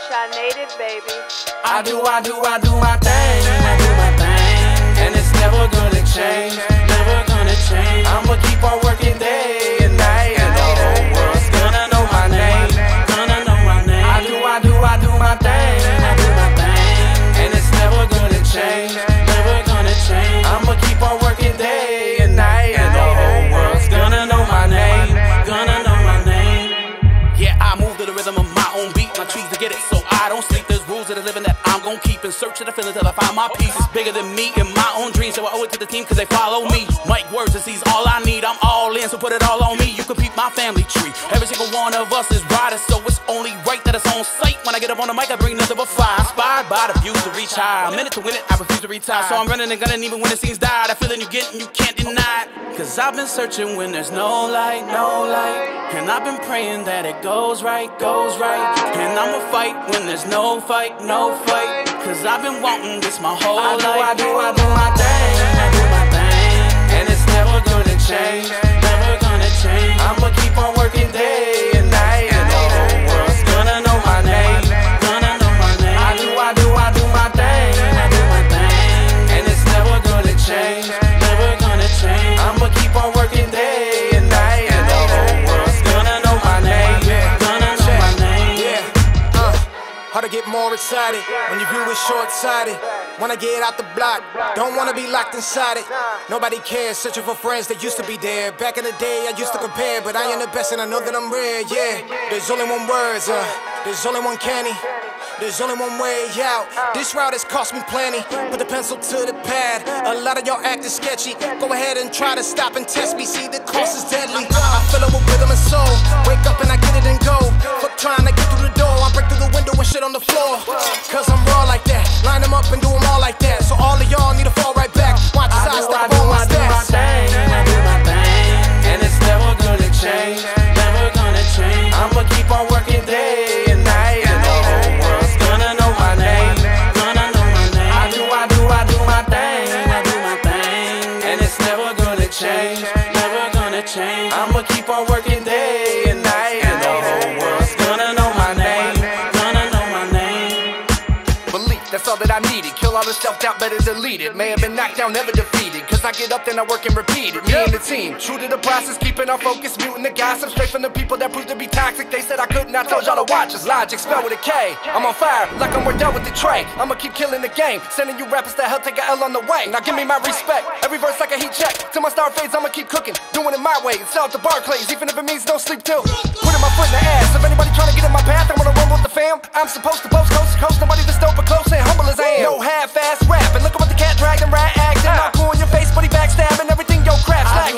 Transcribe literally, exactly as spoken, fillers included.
Sunshine Native, baby. I do, I do, I do my thing, I do my thing, and it's never gonna change, never gonna change. I'ma keep on working day and night, and the whole world's gonna know my name, gonna know my name. I do, I do, I do my thing, I do my thing, and it's never gonna change, never gonna change. I'ma keep on working day and night, and the whole world's gonna know my name, gonna know my name. Yeah, I move to the rhythm of my own beat, my trees to get it, so I don't sleep. There's rules of the living that I'm gon' keep, in search of the feeling till I find my peace. It's bigger than me and my own dreams, so I owe it to the team cause they follow me. Mike Words and C's all I need, I'm all in, so put it all on me. You can peep my family tree, every single one of us is riders, so it's only right that it's on sight. When I get up on the mic I bring nothing but fire, inspired by the views to reach high. I'm in it to win it, I refuse to retire, so I'm running and gunning even when it seems dire. That feeling you get and you can't deny it, cause I've been searching when there's no light, no light, and I've been praying that it goes right, goes right. And I'ma fight when there's no fight, no fight, cause I've been wanting this my whole I do, life. I do, I do my thing, I do my thing, and it's never gonna change, never gonna change. I'ma keep on working day and night, and the whole world's gonna know my name, gonna know my name. I do, I do, I do my thing, I do my thing, and it's never gonna change, never gonna change. I'ma keep on working day and night, and the whole world's gonna know my name, gonna know my name. Yeah, uh, hard to get more excited when your view is short-sighted. Wanna get out the block, don't wanna be locked inside it. Nobody cares, searching for friends that used to be there. Back in the day I used to compare, but I am the best and I know that I'm rare, yeah. There's only one words, uh, there's only one canny, there's only one way out. This route has cost me plenty. Put the pencil to the pad. A lot of y'all acting sketchy. Go ahead and try to stop and test me. See, the cost is deadly. I fill it with rhythm and soul. Wake up and I get it and go. Fuck trying to get through the door. I break through the window and shit on the floor. Cause I'm raw like that. Line them up and do them all like that. So all of y'all need to fall right back. Watch as I, I step on my stats. I do my thing, and it's never gonna change, never gonna change. I'ma keep on working day and night, and the whole world's gonna know my name, gonna know my name. I do, I do, I do my thing, I do my thing, and it's never gonna change, never gonna change. I'ma keep on working day and night, and the whole world's gonna know my name, gonna know my name. Belief, that's all that I needed. Kill all the self-doubt, better delete it. May have been knocked down, never defeated. Cause I get up, then I work and repeat it. Me and the team, true to the process, keeping our focus, muting the gossip. Straight from the people that proved to be toxic. They said I couldn't, I told y'all to watch us. Logic, spelled with a K. I'm on fire, like I'm worked out with the tray. I'ma keep killing the game, sending you rappers to hell, take a L on the way. Now give me my respect, every verse like a heat check. Till my star fades, I'ma keep cooking, doing it my way. It's out to Barclays, even if it means no sleep till putting my foot in the ass. If anybody trying to get in my path, I wanna run with the fam. I'm supposed to post coast to coast, nobody this dope but close and humble as I am. No half-ass rap, and look at what the cat dragged and rat acting. Not cool in your face, but he backstabbing everything, yo crap slack.